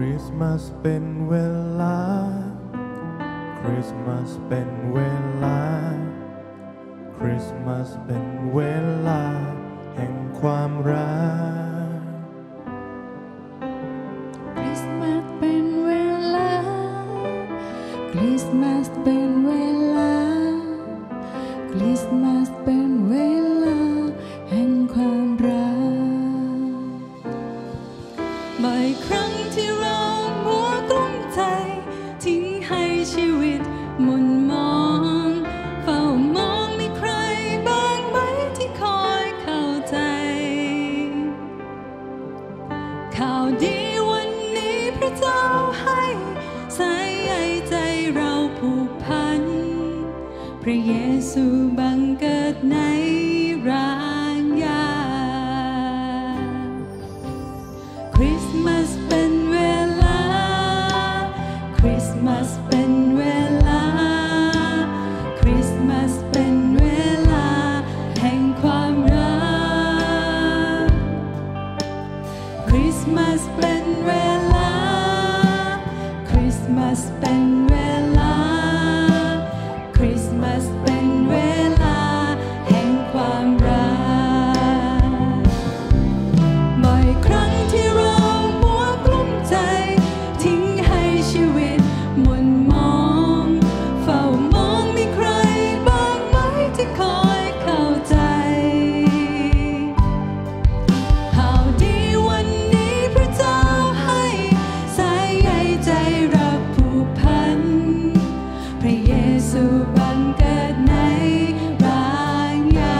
ริสต์มาสเป็นเวลาคริสต์มาสเป็นเวลาคริสต์มาสเป็นเวลาแห่งความรักคริสต์มาสเป็นเวลาคริสต์มาสเป็นเวลาคริสต์มาสเป็นเวลาแห่งความรักบ่อยครั้งที่เรามัวกลุ้มใจทิ้งให้ชีวิตหม่นหมองเฝ้ามองมีใครบ้างไหมที่คอยเข้าใจข่าวดีวันนี้พระเจ้าให้สายใยใจเราผูกพันพระเยซูบังเกิดในร่างยาคริสต์มาสเป็นเวลาคริสต์มาสเป็นเวลาคริสต์มาสเป็นเวลาแห่งความรักคริสต์มาสเป็นเวลาคริสต์มาสเป็นเวลาคริสต์มาสเป็นเวลาแห่งความรักบ่อยครั้งที่เรามัวกลุ้มใจทิ้งให้ชีวิตหม่นหมองเฝ้ามองมีใครบ้างไหมที่คอยเข้าใจข่าวดีวันนี้พระเจ้าให้สายใยใจเราผูกพันพระเยซูบังเกิดในร่างยา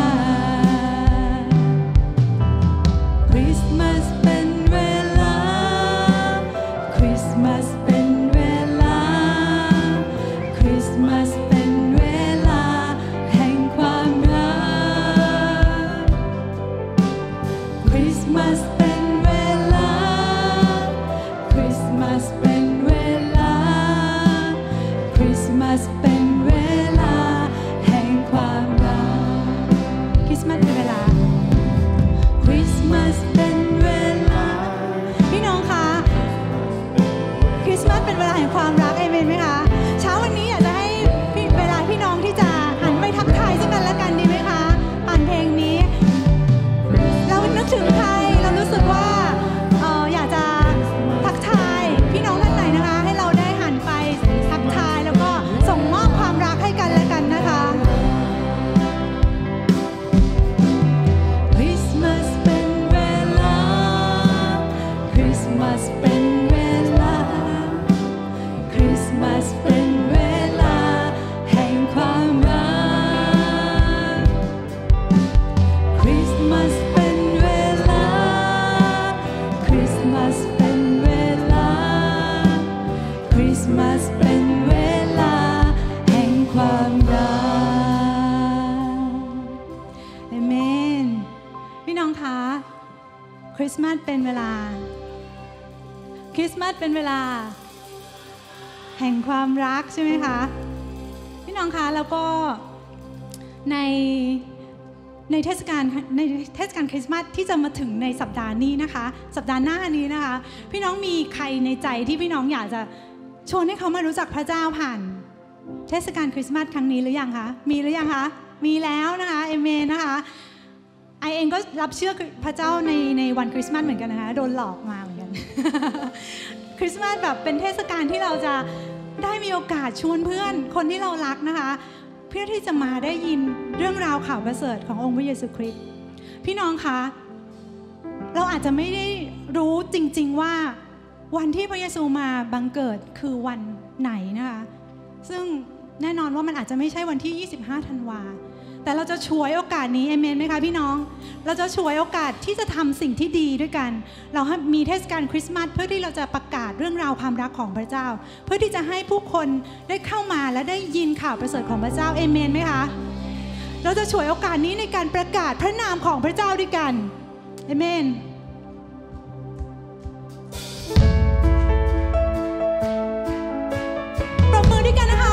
คริสต์มาสเป็นเวลาคริสต์มาสเป็นเวลาคริสต์มาสเป็นเวลาแห่งความรักคริสต์มาสเป็นเวลาคริสต์มาสเป็นเวลาคริสต์มาสเป็นเวลาแห่งความรักคริสต์มาสเป็นเวลาคริสต์มาสเป็นเวลาพี่น้องคะคริสต์มาสเป็นเวลาแห่งความรักเอเมนไหมคะเช้าวันนี้อยากจะให้เวลาพี่น้องที่จะหันไปทักทายซึ่งกันและกันดีไหมคะผ่านเพลงนี้เรานึกถึงใครเรารู้สึกว่าอยากจะทักทายพี่น้องท่านไหนนะคะให้เราได้หันไปทักทายแล้วก็ส่งมอบความรักให้กันและกันนะคะคริสต์มาสเป็นเวลาคริสต์มาสเป็นเวลาคริสต์มาสเป็นเวลาแห่งความรักคริสต์มาสเป็นเวลาคริสต์มาสเป็นเวลาคริสต์มาสเป็นเวลาแห่งความรักเอเมนพี่น้องคะคริสต์มาสเป็นเวลาคริสต์มาสเป็นเวลาแห่งความรักใช่ไหมคะพี่น้องคะแล้วก็ในเทศกาลคริสต์มาสที่จะมาถึงในสัปดาห์นี้นะคะสัปดาห์หน้านี้นะคะพี่น้องมีใครในใจที่พี่น้องอยากจะชวนให้เขามารู้จักพระเจ้าผ่านเทศกาลคริสต์มาสครั้งนี้หรือยังคะมีหรือยังคะมีแล้วนะคะเอเมนนะคะไอเองก็รับเชื่อพระเจ้าในวันคริสต์มาสเหมือนกันนะคะโดนหลอกมาเหมือนกัน คริสต์มาสแบบเป็นเทศกาลที่เราจะได้มีโอกาสชวนเพื่อนคนที่เรารักนะคะเพื่อที่จะมาได้ยินเรื่องราวข่าวประเสริฐขององค์พระเยซูคริสต์พี่น้องคะเราอาจจะไม่ได้รู้จริงๆว่าวันที่พระเยซูมาบังเกิดคือวันไหนนะคะซึ่งแน่นอนว่ามันอาจจะไม่ใช่วันที่25ธันวาแต่เราจะฉวยโอกาสนี้เอเมนไหมคะพี่น้องเราจะฉวยโอกาสที่จะทำสิ่งที่ดีด้วยกันเรามีเทศกาลคริสต์มาสเพื่อที่เราจะประกาศเรื่องราวความรักของพระเจ้าเพื่อที่จะให้ผู้คนได้เข้ามาและได้ยินข่าวประเสริฐของพระเจ้าเอเมนไหมคะเราจะฉวยโอกาสนี้ในการประกาศพระนามของพระเจ้าด้วยกันเอเมนปรบมือด้วยกันนะคะ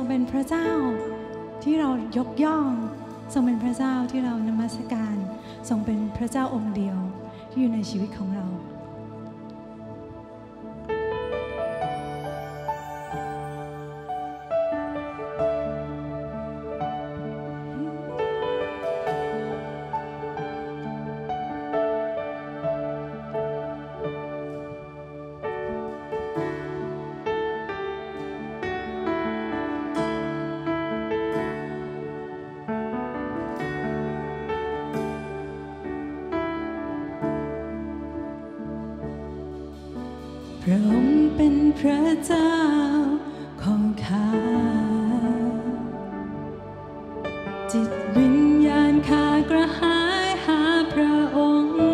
เป็นพระเจ้าที่เรายกย่องทรงเป็นพระเจ้าที่เรานมัสการทรงเป็นพระเจ้าองค์เดียวที่อยู่ในชีวิตของเราพระองค์เป็นพระเจ้าของข้าจิตวิญญาณข้ากระหายหาพระองค์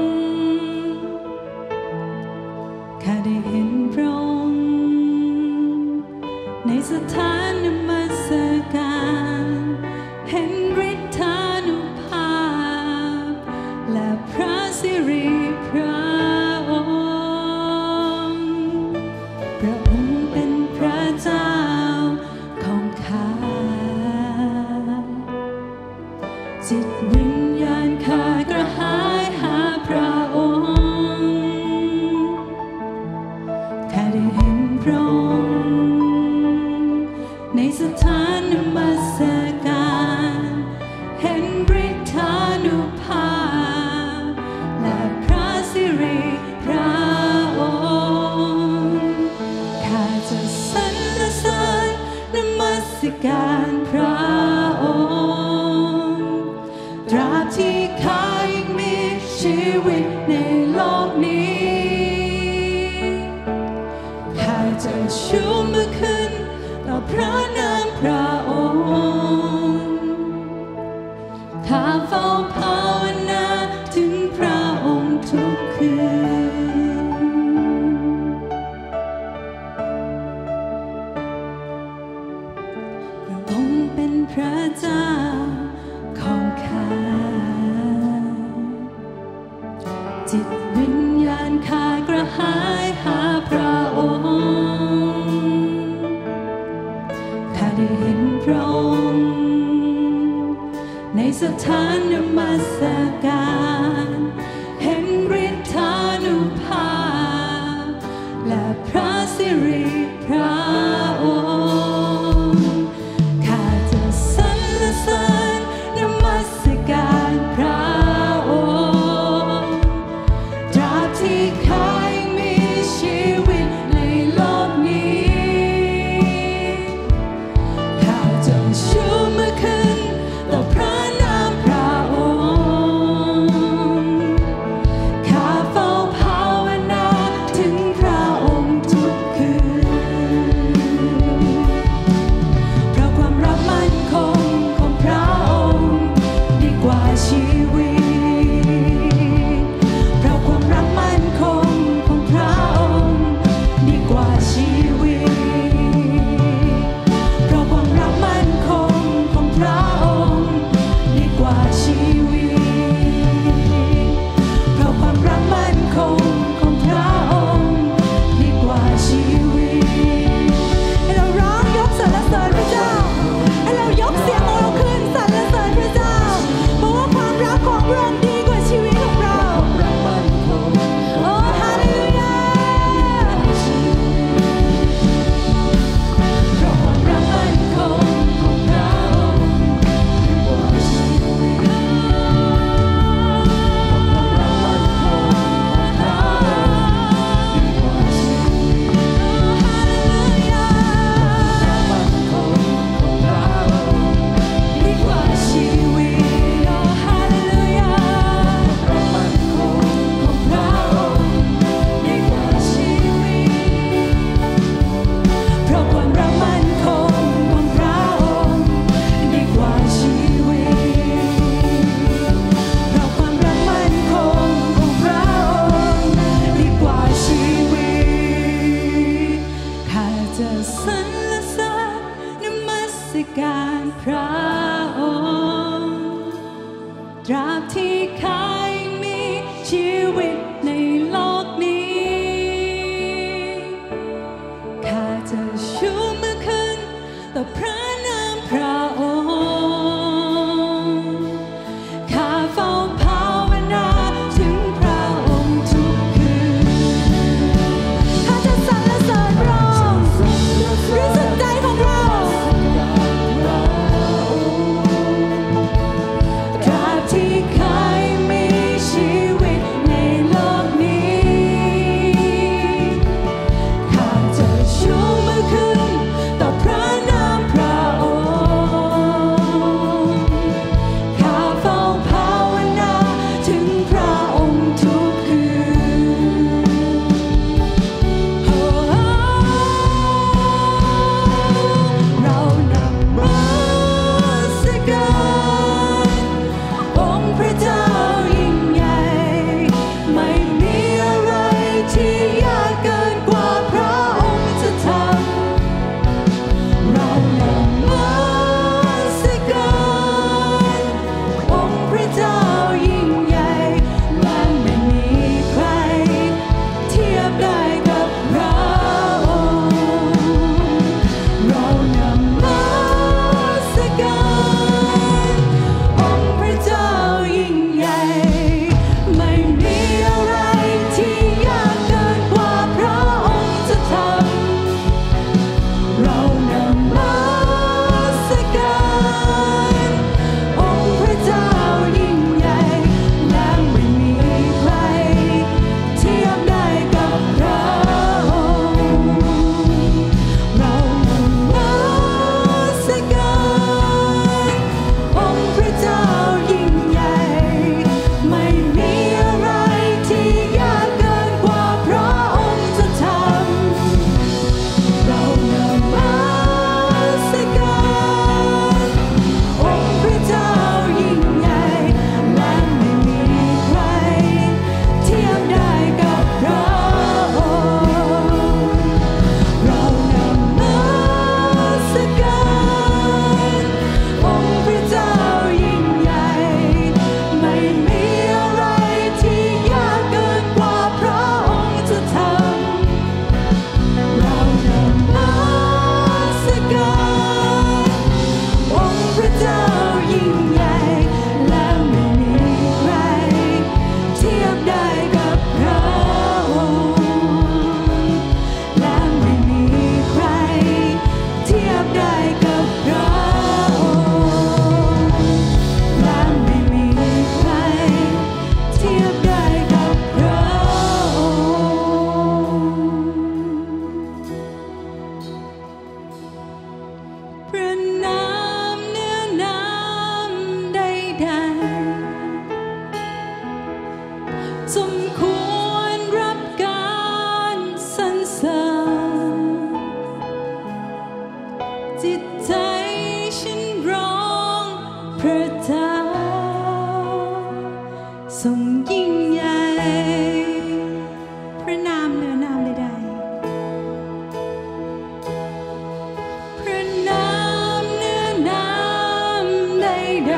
ข้าได้เห็นพระองค์ในสถานนมัสการเห็นฤทธานุภาพและพระสิริพระจิตวิญญาณข้ากระหายหาพระองค์ข้าได้เห็นพระองค์ในสถานนมัสการเห็นฤทธานุภาพและพระสิริพระองค์ข้าจะสรรเสริญนมัสการพระองค์ตราบที่ข้ายังมีชีวิตในโลกนี้ข้าจะชูมือขึ้นต่อพระนามพระองค์ข้าเฝ้าภาวนาถึงพระองค์ทุกคืนพระองค์เป็นพระเจ้าของข้าจิตวิญญาณข้ากระหายหาพระองค์ข้าได้เห็นพระองค์ในสถานนมัสการเห็นฤทธานุภาพและพระสิริพระองค์ข้าจะสรรเสริญนมัสการพระองค์ตราบที่ข้ายังมีชีวิตในโลกนี้ข้าจะชูมือขึ้นต่อพระนามพระองค์ข้าเฝ้าภาวนาถึงพระองค์ทุกคืนเพราะความรักมั่นคงของพระองค์ดีกว่าชีวิตเพราะความรักมั่นคงของพระองค์ดีกว่าชีวิตเพราะความรักมั่นคงของพระองค์ดีกว่าชีวิตเพราะความรักมั่นคงของพระองค์ดีกว่าชีวิตให้เราร้องยกสรรเสริญพระเจ้าให้เรายกเสียงของเราขึ้นสรรเสริญพระเจ้าเพราะว่าความรักของพระองค์ดีกว่าชีวิตของเราโอ้ฮาเลลูยาเพราะความรักมั่นคงของพระองค์ดีกว่าชีวิตเพราะความรักมั่นคงของพระองค์ดีกว่าชีวิตฮาเลลูยามั่นคงของพระองค์ดีกว่าชีวิตโอ้ฮาเลลูยาความมั่นคงของพระองค์ดีกว่าชีวิตเพราะความรักมั่นคงของพระองค์ดีกว่าชีวิตเพราะความรักมั่นคงของพระองค์ดีกว่าชีวิตข้าจะสรรเสริญนมัสการพระองค์ตราบที่ข้ายังมีชีวิตในโลกนี้ข้าจะชูมือขึ้นต่อพระนสมควรรับการสรรเสริญจิตใจฉันร้องพระเจ้าทรงยิ่งใหญ่พระนามเหนือนามใดๆพระนามเหนือนามใด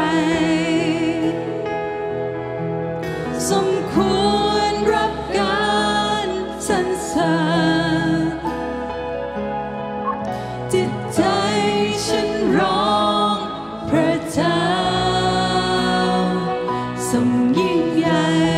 ๆสมควรรับการสรรเสริญจิตใจฉันร้องพระเจ้าทรงยิ่งใหญ่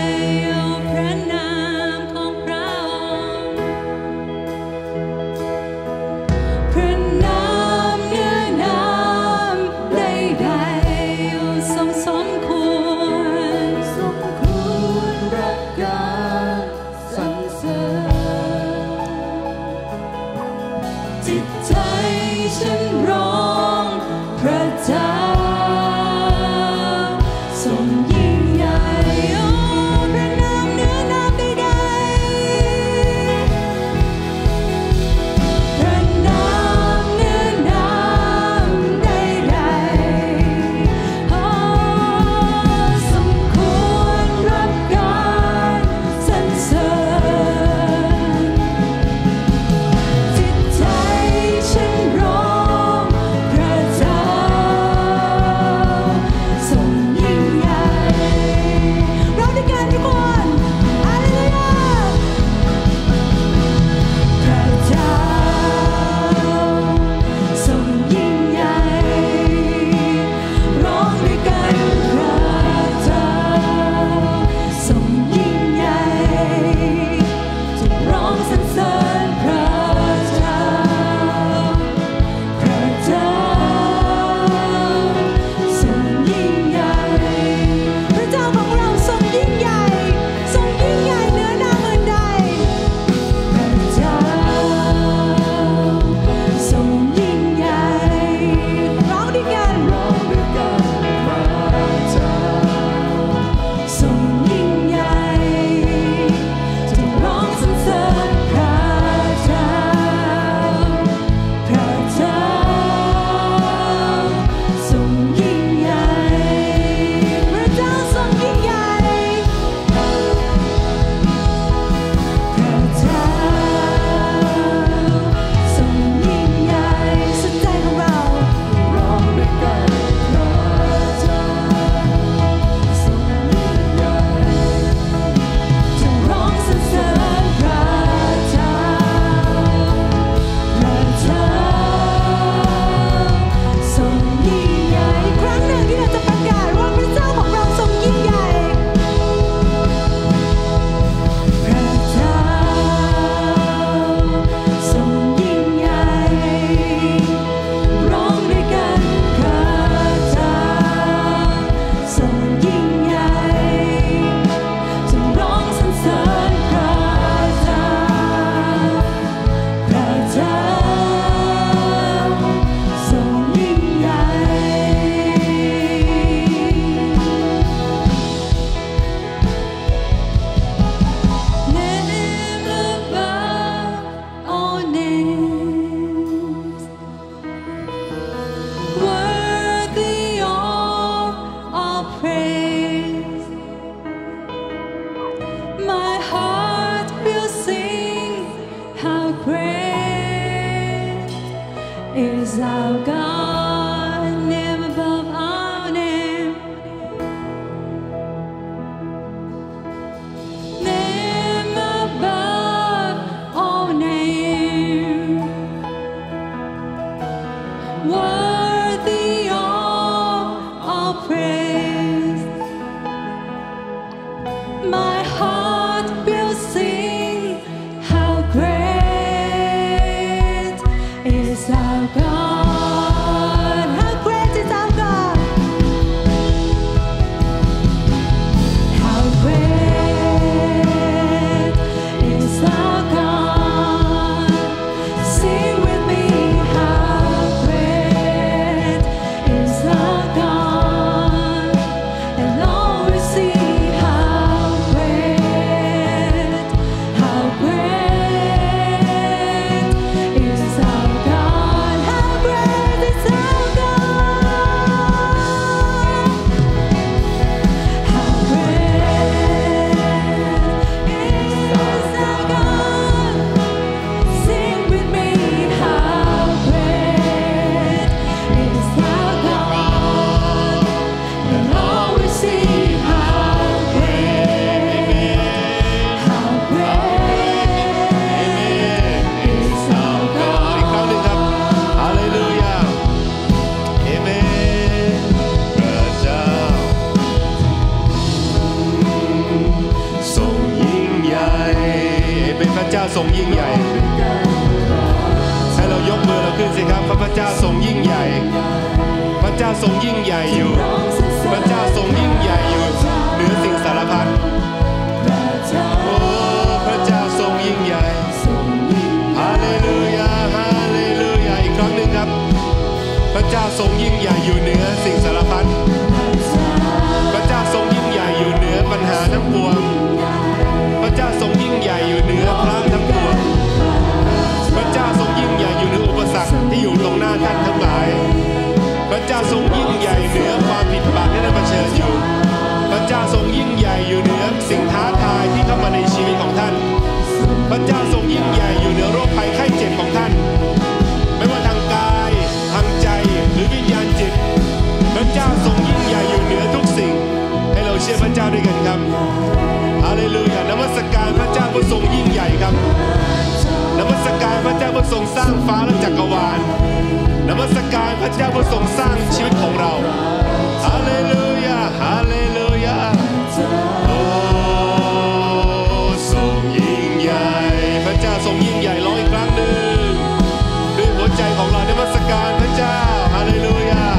ทรงยิ่งใหญ่ให้เรายกมือเราขึ้นสิครับพระเจ้าทรงยิ่งใหญ่พระเจ้าทรงยิ่งใหญ่อยู่พระเจ้าทรงยิ่งใหญ่อยู่เหนือสิ่งสารพัดโอ้พระเจ้าทรงยิ่งใหญ่ฮาเลลูยาฮาเลลูยาอีกครั้งหนึ่งครับพระเจ้าทรงยิ่งใหญ่อยู่เหนือสิ่งสารพัดพระเจ้าทรงยิ่งใหญ่อยู่เหนือปัญหาทั้งปวงพระเจ้าทรงยิ่งใหญ่อยู่เหนือพระทั้งปวงพระเจ้าทรงยิ่งใหญ่อยู่เหนืออุปสรรคที่อยู่ตรงหน้าท่านทั้งหลายพระเจ้าทรงยิ่งใหญ่เหนือความผิดบาปที่ท่านเผชิญอยู่พระเจ้าทรงยิ่งใหญ่อยู่เหนือสิ่งท้าทายที่เข้ามาในชีวิตของท่านพระเจ้าทรงยิ่งใหญ่อยู่เหนือโรคภัยไข้เจ็บของท่านไม่ว่าทางกายทางใจหรือวิญญาณจิตพระเจ้าทรงยิ่งใหญ่อยู่เหนือทุกสิ่งให้เราเชื่อพระเจ้าด้วยกันครับฮาเลลูยานมัสการพระเจ้าผู้ทรงยิ่งใหญ่ครับนมัสการพระเจ้าผู้ทรงสร้างฟ้าและจักรวาลนมัสการพระเจ้าผู้ทรงสร้างชีวิตของเราฮาเลลูยาฮาเลลูยาโอ้ทรงยิ่งใหญ่พระเจ้าทรงยิ่งใหญ่ร้องอีกครั้งหนึ่งด้วยหัวใจของเรานมัสการพระเจ้าฮาเลลูยา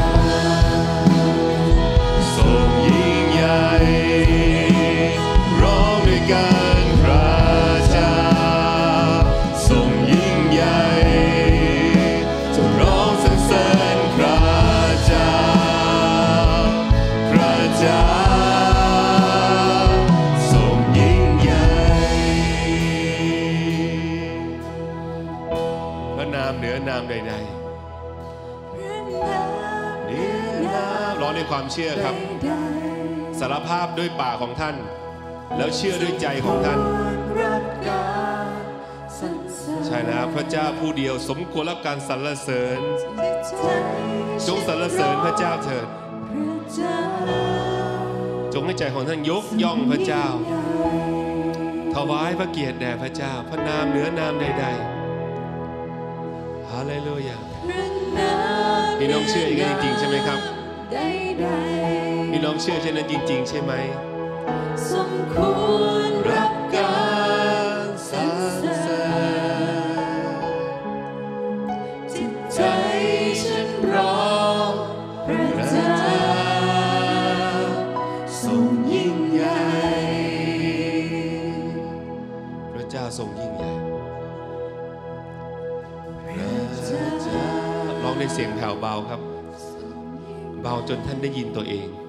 ทรงยิ่งใหญ่ร้องด้วยกันพระเจ้าทรงยิ่งใหญ่จะร้องสรรเสริญพระเจ้าพระเจ้าทรงยิ่งใหญ่พระนามเหนือนามใดๆร้องด้วยความเชื่อครับสารภาพด้วยปากของท่านแล้วเชื่อด้วยใจของท่านใช่แล้วพระเจ้าผู้เดียวสมควรรับการสรรเสริญจงสรรเสริญพระเจ้าเถิดจงให้ใจของท่านยกย่องพระเจ้าถวายพระเกียรติแด่พระเจ้าพระนามเหนือนามใดๆฮาเลลูยาพี่น้องเชื่ออย่างนั้นจริงๆใช่ไหมครับพี่น้องเชื่อเช่นนั้นจริงๆใช่ไหมสมควรรับการสรรเสริญจิตใจฉันร้องพระเจ้าทรงยิ่งใหญ่พระเจ้าทรงยิ่งใหญ่พระเจ้าร้องในเสียงแผ่วเบาครับเบาจนท่านได้ยินตัวเอง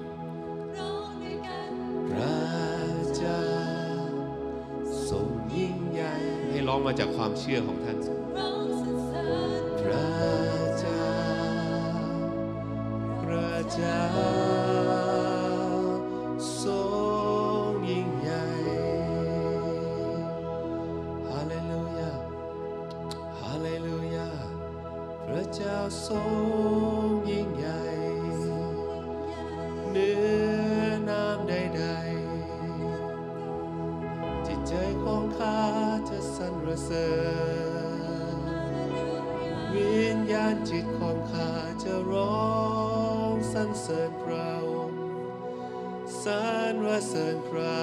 พระเจ้าทรงยิ่งใหญ่ให้ร้องมาจากความเชื่อของท่านพระเจ้าพระเจ้าทรงยิ่งใหญ่ฮาเลลูยาฮาเลลูยาพระเจ้าทรงยิ่งใหญ่เหนือนามใดๆจิตใจของข้าจะสรรเสริญวิญญาณจิตของข้าจะร้องสรรเสริญพระองค์สรรเสริญพระ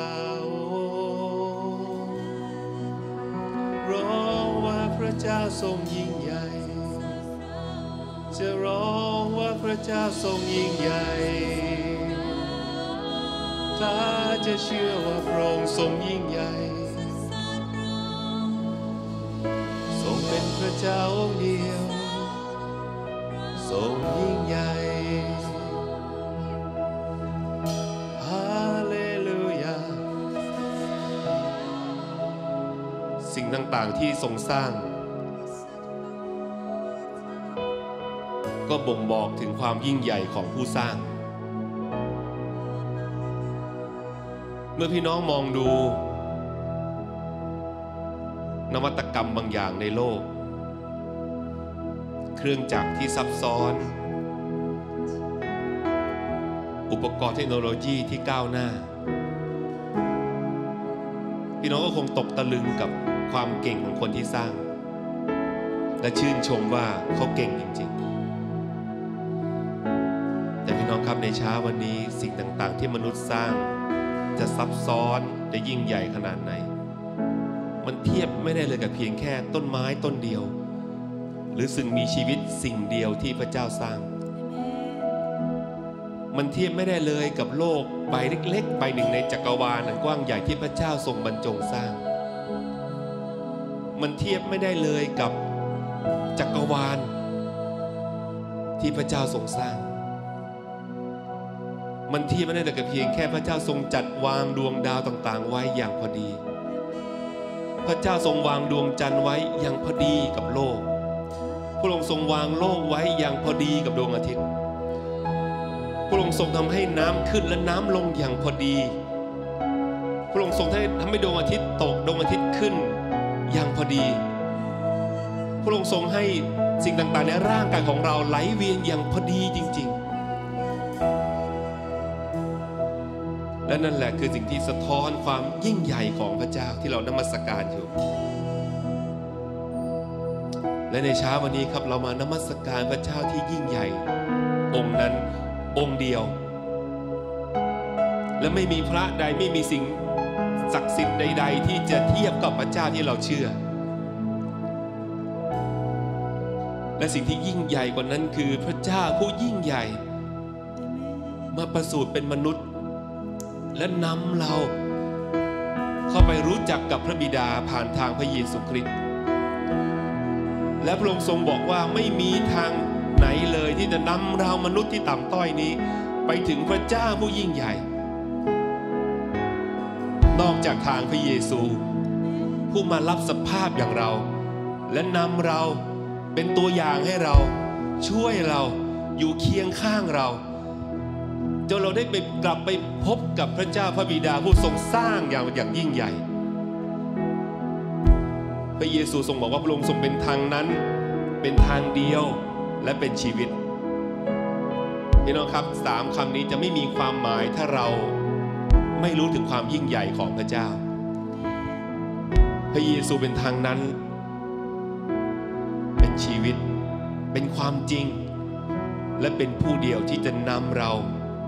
องค์ร้องว่าพระเจ้าทรงยิ่งใหญ่จะร้องว่าพระเจ้าทรงยิ่งใหญ่ข้าจะเชื่อว่าพระองค์ทรงยิ่งใหญ่ทรงเป็นพระเจ้าองค์เดียวทรงยิ่งใหญ่ฮาเลลูยาสิ่งต่างๆที่ทรงสร้างก็บ่งบอกถึงความยิ่งใหญ่ของผู้สร้างเมื่อพี่น้องมองดูนวัตกรรมบางอย่างในโลกเครื่องจักรที่ซับซ้อนอุปกรณ์เทคโนโลยีที่ก้าวหน้าพี่น้องก็คงตกตะลึงกับความเก่งของคนที่สร้างและชื่นชมว่าเขาเก่งจริงๆแต่พี่น้องครับในเช้าวันนี้สิ่งต่างๆที่มนุษย์สร้างจะซับซ้อนจะยิ่งใหญ่ขนาดไหนมันเทียบไม่ได้เลยกับเพียงแค่ต้นไม้ต้นเดียวหรือสิ่งมีชีวิตสิ่งเดียวที่พระเจ้าสร้างมันเทียบไม่ได้เลยกับโลกใบเล็กๆใบหนึ่งในจักรวาลอันกว้างใหญ่ที่พระเจ้าทรงบรรจงสร้างมันเทียบไม่ได้เลยกับจักรวาลที่พระเจ้าทรงสร้างมันเทียบไม่ได้เลยกับเพียงแค่พระเจ้าทรงจัดวางดวงดาวต่างๆไว้อย่างพอดีพระเจ้าทรงวางดวงจันทร์ไว้อย่างพอดีกับโลกพระองค์ทรงวางโลกไว้อย่างพอดีกับดวงอาทิตย์พระองค์ทรงทำให้น้ำขึ้นและน้ำลงอย่างพอดีพระองค์ทรงทำให้ดวงอาทิตย์ตกดวงอาทิตย์ขึ้นอย่างพอดีพระองค์ทรงให้สิ่งต่างๆในร่างกายของเราไหลเวียนอย่างพอดีจริงๆและนั่นแหละคือสิ่งที่สะท้อนความยิ่งใหญ่ของพระเจ้าที่เรานมัสการอยู่และในเช้าวันนี้ครับเรามานมัสการพระเจ้าที่ยิ่งใหญ่องค์นั้นองค์เดียวและไม่มีพระใดไม่มีสิ่งศักดิ์สิทธิ์ใดๆที่จะเทียบกับพระเจ้าที่เราเชื่อและสิ่งที่ยิ่งใหญ่กว่านั้นคือพระเจ้าผู้ยิ่งใหญ่มาประสูติเป็นมนุษย์และนำเราเข้าไปรู้จักกับพระบิดาผ่านทางพระเยซูคริสต์และพระองค์ทรงบอกว่าไม่มีทางไหนเลยที่จะนำเรามนุษย์ที่ต่ำต้อยนี้ไปถึงพระเจ้าผู้ยิ่งใหญ่นอกจากทางพระเยซูผู้มารับสภาพอย่างเราและนำเราเป็นตัวอย่างให้เราช่วยเราอยู่เคียงข้างเราจนเราได้ไปกลับไปพบกับพระเจ้าพระบิดาผู้ทรงสร้างอย่างยิ่งใหญ่พระเยซูทรงบอกว่าพระองค์ทรงเป็นทางนั้นเป็นทางเดียวและเป็นชีวิตพี่น้องครับ3คำนี้จะไม่มีความหมายถ้าเราไม่รู้ถึงความยิ่งใหญ่ของพระเจ้าพระเยซูเป็นทางนั้นเป็นชีวิตเป็นความจริงและเป็นผู้เดียวที่จะนำเรา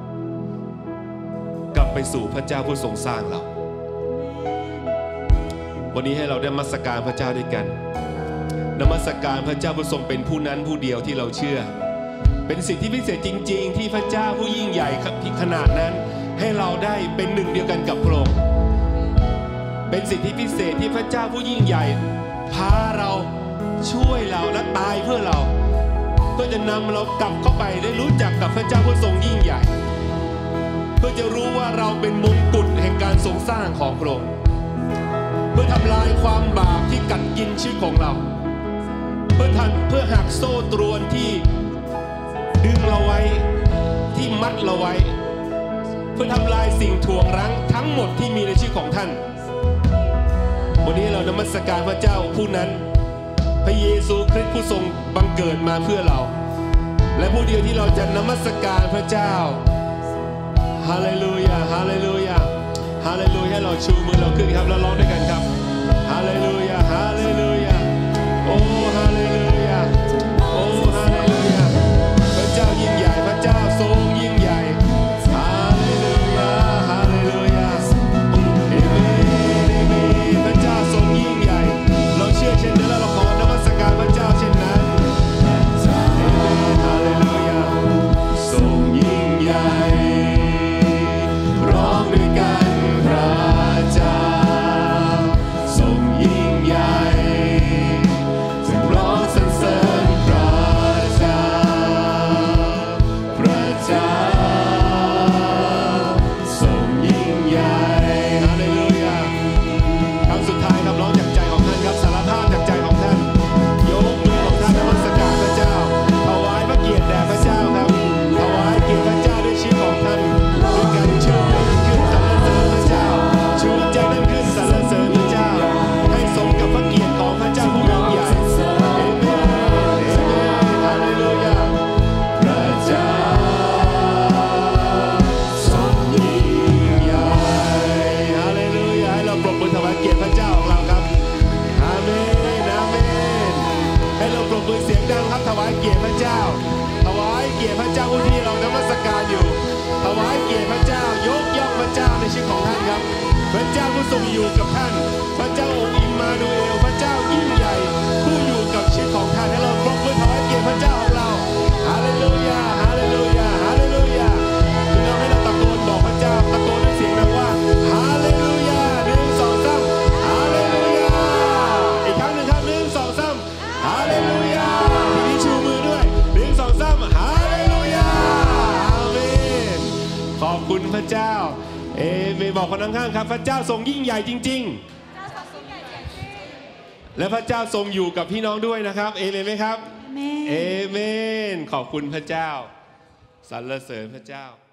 กลับไปสู่พระเจ้าผู้ทรงสร้างเราวันนี้ให้เราได้นมัสการพระเจ้าด้วยกันนมัสการพระเจ้าผู้ทรงเป็นผู้นั้นผู้เดียวที่เราเชื่อเป็นสิ่งที่พิเศษจริงๆที่พระเจ้าผู้ยิ่งใหญ่ขนาดนั้นให้เราได้เป็นหนึ่งเดียวกันกับพระองค์เป็นสิ่งที่พิเศษที่พระเจ้าผู้ยิ่งใหญ่พาเราช่วยเราและตายเพื่อเราเพื่อจะนำเรากลับเข้าไปได้รู้จักกับพระเจ้าผู้ทรงยิ่งใหญ่เพื่อจะรู้ว่าเราเป็นมงกุฎแห่งการทรงสร้างของพระองค์เพื่อทำลายความบาปที่กัดกินชีวิตของเราเพื่อหักโซ่ตรวนที่ดึงเราไว้ที่มัดเราไว้เพื่อทำลายสิ่งถ่วงรั้งทั้งหมดที่มีในชีวิตของท่านวันนี้เรานมัสการพระเจ้าผู้นั้นพระเยซูคริสต์ผู้ทรงบังเกิดมาเพื่อเราและผู้เดียวที่เราจะนมัสการพระเจ้าฮาเลลูยาฮาเลลูยาฮาเลลูยาให้เราชูมือเราขึ้นครับแล้วร้องด้วยกันครับฮาเลลูยาฮาเลลูยาโอ้ฮาเลลูยาโอ้ฮาเลลูยาพระเจ้ายิ่งใหญ่พระเจ้าทรงยิ่งใหญ่ฮาเลลูยาฮาเลลูยาเอเมนเอเมนพระเจ้าทรงยิ่งใหญ่เราเชื่อเช่นนั้นแล้วเราขอนมัสการพระเจ้าเช่นนั้นเอเมนฮาเลลูยาทรงยิ่งใหญ่ร้องด้วยกันพระเจ้าทรงยิ่งใหญ่จึงร้องสรรเสริญพระเจ้าพระเจ้าทรงยิ่งใหญ่ฮาเลลูยาคำสุดท้ายครับร้องจากใจของท่านครับสารภาพจากใจของท่านยกมือของท่านนมัสการพระเจ้าถวายพระเกียรติแด่พระเจ้าครับถวายเกียรติพระเจ้าด้วยชีวิตของท่านด้วยการชูขึ้นสรรเสริญพระเจ้าชูใจนั้นขึ้นสรรเสริญพระเจ้าให้สมกับพระเกียรติของพระเจ้าผู้ยิ่งใหญ่เอเมนเอเมนฮาเลลูยาพระเจ้าทรงยิ่งใหญ่ฮาเลลูยาให้เราปรบมือถวายเกียรติพระเจ้าของเราครับอาเมนอาเมนให้เราปรบมือเสียงดังครับถวายเกียรติพระเจ้าถวายเกียรติพระเจ้าผู้ที่เรานมัสการอยู่ถวายเกียรติพระเจ้ายกย่องพระเจ้าในชีวิตของท่านครับพระเจ้าผู้ทรงอยู่กับท่านพระเจ้าองค์อิมมาขอบคุณพระเจ้าเอเมนบอกคนข้างๆครับพระเจ้าทรงยิ่งใหญ่จริงๆและพระเจ้าทรงอยู่กับพี่น้องด้วยนะครับเอเมนไหมครับเอเมนขอบคุณพระเจ้าสรรเสริญพระเจ้า